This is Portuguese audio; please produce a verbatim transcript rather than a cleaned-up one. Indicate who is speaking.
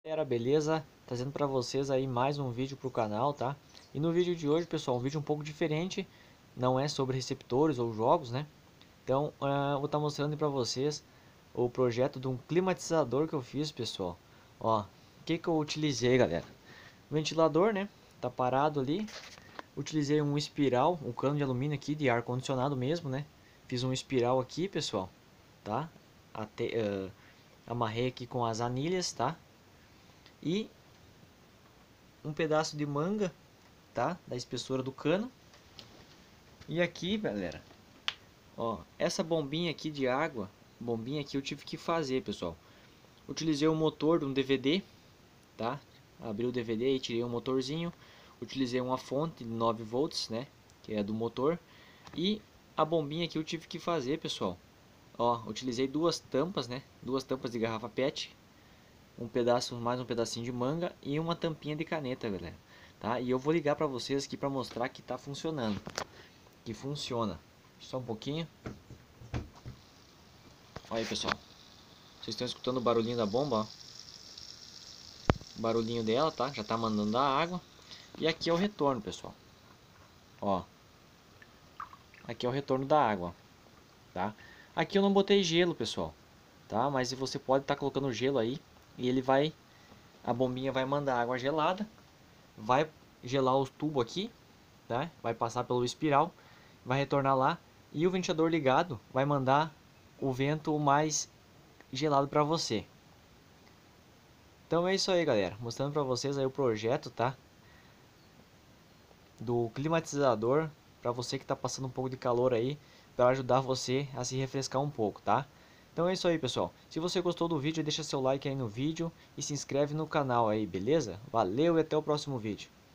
Speaker 1: Galera, beleza? Trazendo para vocês aí mais um vídeo pro canal, tá? E no vídeo de hoje, pessoal, um vídeo um pouco diferente, não é sobre receptores ou jogos, né? Então, uh, vou estar mostrando para vocês o projeto de um climatizador que eu fiz, pessoal. Ó, o que que eu utilizei, galera? O ventilador, né? Tá parado ali. Utilizei um espiral, um cano de alumínio aqui de ar condicionado mesmo, né? Fiz um espiral aqui, pessoal, tá? Até, uh, amarrei aqui com as anilhas, tá? E um pedaço de manga, tá? Da espessura do cano. E aqui, galera, ó, essa bombinha aqui de água, bombinha aqui eu tive que fazer, pessoal. Utilizei o motor de um D V D, tá? Abri o D V D e tirei o motorzinho. Utilizei uma fonte de nove volts, né? Que é do motor. E a bombinha aqui eu tive que fazer, pessoal. Ó, utilizei duas tampas, né? Duas tampas de garrafa P E T. Um pedaço, mais um pedacinho de manga e uma tampinha de caneta, galera. Tá? E eu vou ligar para vocês aqui para mostrar que tá funcionando. Que funciona. Só um pouquinho. Olha aí, pessoal. Vocês estão escutando o barulhinho da bomba, ó. O barulhinho dela, tá? Já tá mandando a água. E aqui é o retorno, pessoal. Ó. Aqui é o retorno da água, tá? Aqui eu não botei gelo, pessoal, tá? Mas você pode estar tá colocando gelo aí e ele vai, a bombinha vai mandar água gelada, vai gelar os tubos aqui, tá? Vai passar pelo espiral, vai retornar lá e o ventilador ligado vai mandar o vento mais gelado para você. Então é isso aí, galera, mostrando para vocês aí o projeto, tá? Do climatizador para você que está passando um pouco de calor aí, para ajudar você a se refrescar um pouco, tá? Então é isso aí, pessoal. Se você gostou do vídeo, deixa seu like aí no vídeo e se inscreve no canal aí, beleza? Valeu e até o próximo vídeo.